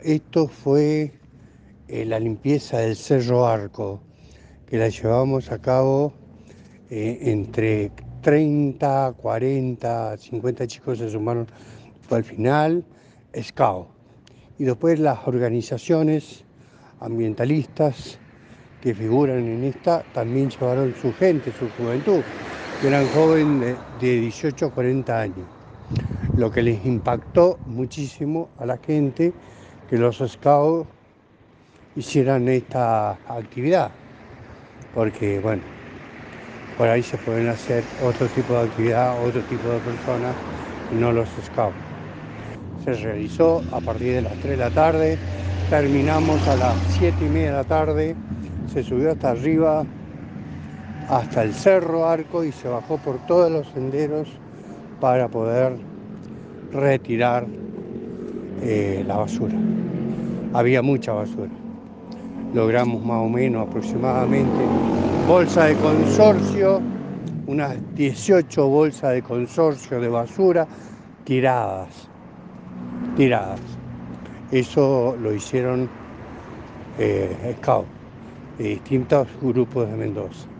esto fue la limpieza del Cerro Arco, que la llevamos a cabo entre 30, 40, 50 chicos se sumaron. Fue al final, SCAO. Y después las organizaciones ambientalistas que figuran en esta también llevaron su gente, su juventud, que eran jóvenes de 18 a 40 años. Lo que les impactó muchísimo a la gente que los scouts hicieran esta actividad, porque bueno, por ahí se pueden hacer otro tipo de actividad, otro tipo de personas, y no los scouts. Se realizó a partir de las 3 de la tarde, terminamos a las 7:30 de la tarde, se subió hasta arriba, hasta el Cerro Arco, y se bajó por todos los senderos para poder retirar la basura. Había mucha basura. Logramos más o menos aproximadamente bolsa de consorcio, unas 18 bolsas de consorcio de basura tiradas. Eso lo hicieron Scout de distintos grupos de Mendoza.